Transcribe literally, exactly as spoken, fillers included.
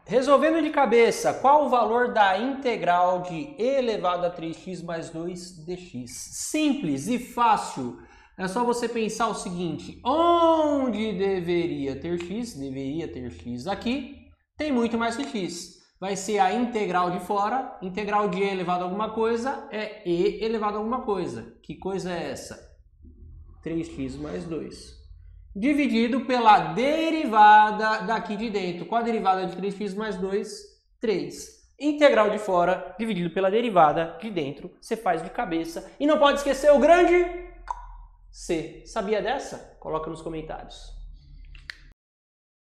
Resolvendo de cabeça, qual o valor da integral de e elevado a três x mais dois dx? Simples e fácil. É só você pensar o seguinte, onde deveria ter x, deveria ter x aqui, tem muito mais que x. Vai ser a integral de fora, integral de e elevado a alguma coisa é e elevado a alguma coisa. Que coisa é essa? três x mais dois. Dividido pela derivada daqui de dentro. Qual a derivada de três x mais dois? três. Integral de fora dividido pela derivada de dentro. Você faz de cabeça. E não pode esquecer o grande C. Sabia dessa? Coloca nos comentários.